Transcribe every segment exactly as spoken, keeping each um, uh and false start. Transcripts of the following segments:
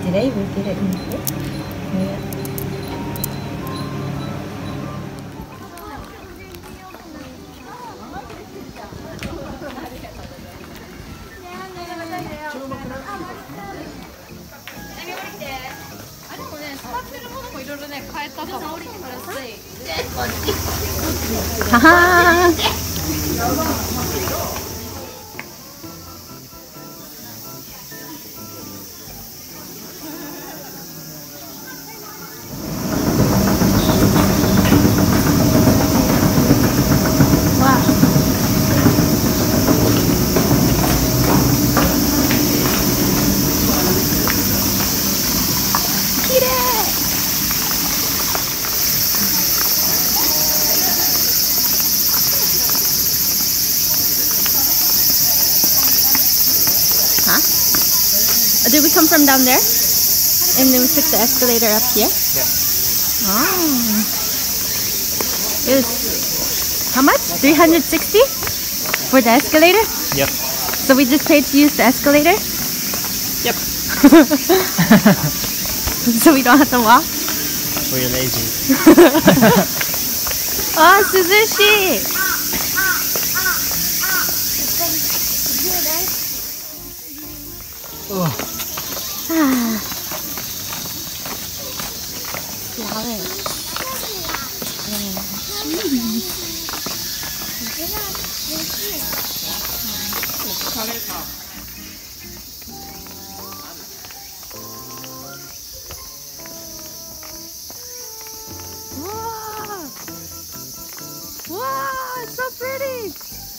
Today we didn't eat it. Yeah. Haha. Did we come from down there? And then we took the escalator up here? Yeah. Oh. It was, how much? three hundred sixty? For the escalator? Yep. So we just paid to use the escalator? Yep. So we don't have to walk? We're lazy. Oh, suzushi! Oh. Ah. Flowers. Wow! Wow, it's so pretty!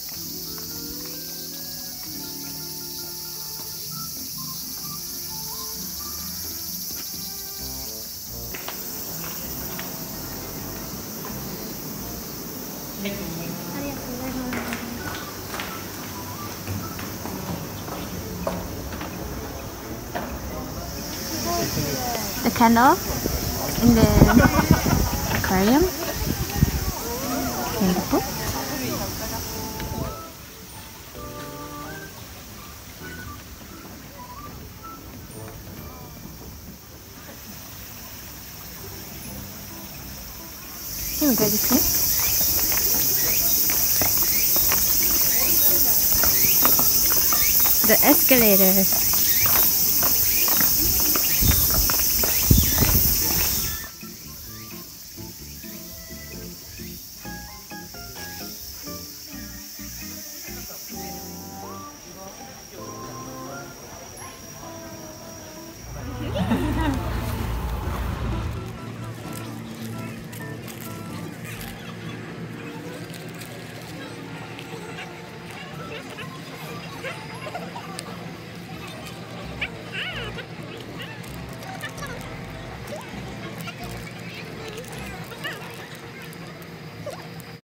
The candle in the aquarium in the book. Here we go, this thing. The escalator.